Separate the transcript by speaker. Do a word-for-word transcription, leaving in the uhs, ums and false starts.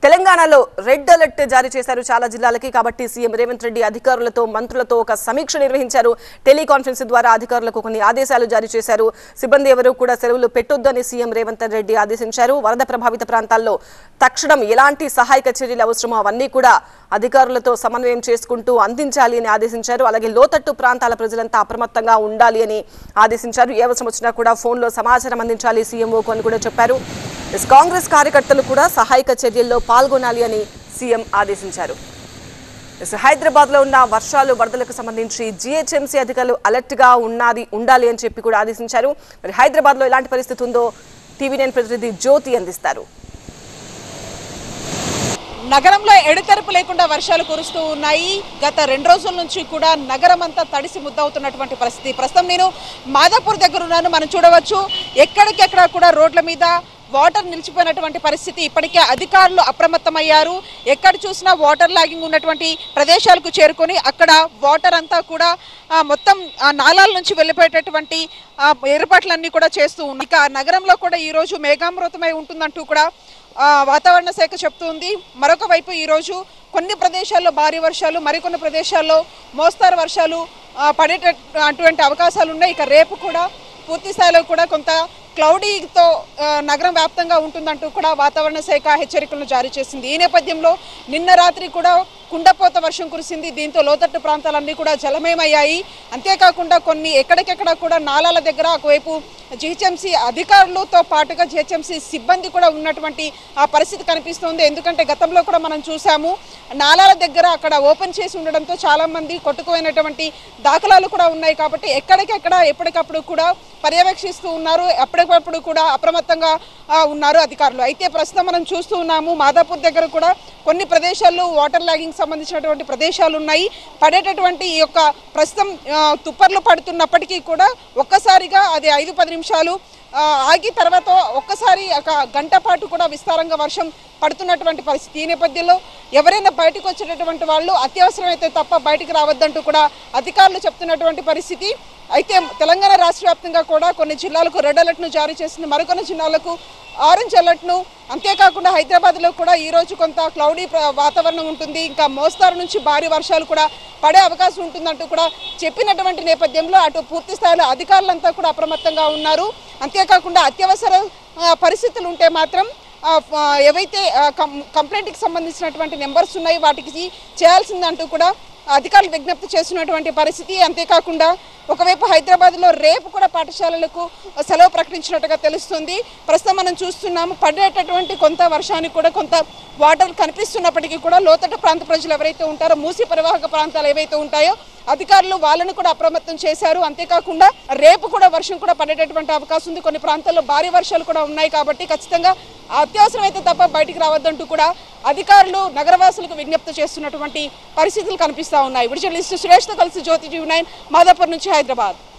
Speaker 1: తెలంగాణలో red alert జారీ చేశారు చాలా జిల్లాలకి. కాబట్టి సీఎం రేవంత్ రెడ్డి అధికారులతో మంత్రులతో ఒక సమీక్ష నిర్వహించారు. టెలికాన్ఫరెన్స్ ద్వారా అధికారులకు కొన్ని ఆదేశాలు జారీ చేశారు. సిబ్బంది ఎవరూ కూడా సెలవులు పెట్టొద్దని సీఎం రేవంత్ రెడ్డి ఆదేశించారు. వరద ప్రభావిత ప్రాంతాల్లో తక్షణం ఎలాంటి సహాయక చర్యలు అవసరమో అవన్నీ కూడా అధికారులతో సమన్వయం చేసుకుంటూ అందించాలి అని ఆదేశించారు. అలాగే లోతట్టు ప్రాంతాల ప్రజలంతా అప్రమత్తంగా ఉండాలి అని ఆదేశించారు. ఏ అవసరం వచ్చినా కూడా ఫోన్లో సమాచారం అందించాలి సీఎంఓకు అని కూడా చెప్పారు. కాంగ్రెస్ కార్యకర్తలు కూడా సహాయక చర్యల్లో పాల్గొనాలి అని సీఎం ఆదేశించారు. హైదరాబాద్ లో ఉన్న వర్షాలు వరదలకు సంబంధించి జీహెచ్ఎంసీ అధికారులు అలర్ట్ గా ఉన్నది ఉండాలి అని చెప్పి కూడా ఆదేశించారు. మరి హైదరాబాద్ లో ఎలాంటి పరిస్థితి ఉందో టీవీ నైన్ ప్రతినిధి జ్యోతి అందిస్తారు.
Speaker 2: నగరంలో ఎడతెరపు లేకుండా వర్షాలు కురుస్తూ ఉన్నాయి. గత రెండు రోజుల నుంచి కూడా నగరం అంతా తడిసి ముద్దవుతున్నటువంటి పరిస్థితి. ప్రస్తుతం నేను మాదాపూర్ దగ్గర ఉన్నాను. మనం చూడవచ్చు ఎక్కడికెక్కడ కూడా రోడ్ల మీద వాటర్ నిలిచిపోయినటువంటి పరిస్థితి. ఇప్పటికే అధికారులు అప్రమత్తమయ్యారు. ఎక్కడ చూసినా వాటర్ లాగింగ్ ఉన్నటువంటి ప్రదేశాలకు చేరుకొని అక్కడ వాటర్ అంతా కూడా మొత్తం నాలాల నుంచి వెళ్ళిపోయేటటువంటి ఏర్పాట్లన్నీ కూడా చేస్తూ ఉన్నాయి. ఇక నగరంలో కూడా ఈరోజు మేఘామృతమై ఉంటుందంటూ కూడా వాతావరణ శాఖ చెప్తుంది. మరొక వైపు ఈరోజు కొన్ని ప్రదేశాల్లో భారీ వర్షాలు, మరికొన్ని ప్రదేశాల్లో మోస్తారు వర్షాలు పడేట అటువంటి అవకాశాలు ఉన్నాయి. ఇక రేపు కూడా పూర్తి స్థాయిలో కూడా కొంత క్లౌడీతో నగరం వ్యాప్తంగా ఉంటుందంటూ కూడా వాతావరణ శాఖ హెచ్చరికలను జారీ చేసింది. ఈ నేపథ్యంలో నిన్న రాత్రి కూడా కుండపోత వర్షం కురిసింది. దీంతో లోతట్టు ప్రాంతాలన్నీ కూడా జలమయమయ్యాయి. అంతేకాకుండా కొన్ని ఎక్కడికెక్కడ కూడా నాలాల దగ్గర ఒకవైపు జిహెచ్ఎంసీ అధికారులతో పాటుగా జిహెచ్ఎంసీ సిబ్బంది కూడా ఉన్నటువంటి ఆ పరిస్థితి కనిపిస్తుంది. ఎందుకంటే గతంలో కూడా మనం చూసాము నాలాల దగ్గర అక్కడ ఓపెన్ చేసి ఉండడంతో చాలామంది కొట్టుకుపోయినటువంటి దాఖలాలు కూడా ఉన్నాయి. కాబట్టి ఎక్కడికెక్కడ ఎప్పటికప్పుడు కూడా పర్యవేక్షిస్తూ ఉన్నారు. ఎప్పటికప్పుడు కూడా అప్రమత్తంగా ఉన్నారు అధికారులు. అయితే ప్రస్తుతం మనం చూస్తూ ఉన్నాము మాదాపూర్ దగ్గర కూడా కొన్ని ప్రదేశాల్లో వాటర్ లాగింగ్ సంబంధించినటువంటి ప్రదేశాలు ఉన్నాయి. పడేటటువంటి ఈ యొక్క ప్రస్తుతం తుప్పర్లు పడుతున్నప్పటికీ కూడా ఒక్కసారిగా అది ఐదు పది నిమిషాలు ఆగి తర్వాత ఒక్కసారి ఒక గంట పాటు కూడా విస్తారంగా వర్షం పడుతున్నటువంటి పరిస్థితి. ఈ నేపథ్యంలో ఎవరైనా బయటకు వచ్చేటటువంటి వాళ్ళు అత్యవసరమైతే తప్ప బయటకు రావద్దంటూ కూడా అధికారులు చెప్తున్నటువంటి పరిస్థితి. అయితే తెలంగాణ రాష్ట్ర వ్యాప్తంగా కూడా కొన్ని జిల్లాలకు రెడ్ అలర్ట్ను జారీ చేసింది. మరికొన్ని జిల్లాలకు ఆరెంజ్ అలర్ట్ను. అంతేకాకుండా హైదరాబాద్లో కూడా ఈరోజు కొంత క్లౌడీ వాతావరణం ఉంటుంది. ఇంకా మోస్తారు నుంచి భారీ వర్షాలు కూడా పడే అవకాశం ఉంటుందంటూ కూడా చెప్పినటువంటి నేపథ్యంలో అటు పూర్తి స్థాయిలో అధికారులంతా కూడా అప్రమత్తంగా ఉన్నారు. అంతేకాకుండా అత్యవసర పరిస్థితులు ఉంటే మాత్రం ఏవైతే కంప్లైంట్కి సంబంధించినటువంటి నెంబర్స్ ఉన్నాయి వాటికి చేయాల్సిందంటూ కూడా అధికారులు విజ్ఞప్తి చేస్తున్నటువంటి పరిస్థితి. అంతేకాకుండా ఒకవైపు హైదరాబాద్లో రేపు కూడా పాఠశాలలకు సెలవు ప్రకటించినట్టుగా తెలుస్తుంది. ప్రస్తుతం మనం చూస్తున్నాము పడేటటువంటి కొంత వర్షానికి కూడా కొంత వాటర్ కనిపిస్తున్నప్పటికీ కూడా లోతట్టు ప్రాంత ప్రజలు ఎవరైతే ఉంటారో మూసీ పరివాహక ప్రాంతాలు ఏవైతే ఉంటాయో అధికారులు వాళ్ళను కూడా అప్రమత్తం చేశారు. అంతేకాకుండా రేపు కూడా వర్షం కూడా పడేటటువంటి అవకాశం ఉంది. కొన్ని ప్రాంతాల్లో భారీ వర్షాలు కూడా ఉన్నాయి. కాబట్టి ఖచ్చితంగా అత్యవసరమైతే తప్ప బయటికి రావద్దంటూ కూడా అధికారులు నగరవాసులకు విజ్ఞప్తి చేస్తున్నటువంటి పరిస్థితులు కనిపిస్తూ ఉన్నాయి. విజువలిస్ట్ సురేష్తో కలిసి జ్యోతి టీవీ నైన్ మాదాపూర్ నుంచి హైదరాబాద్.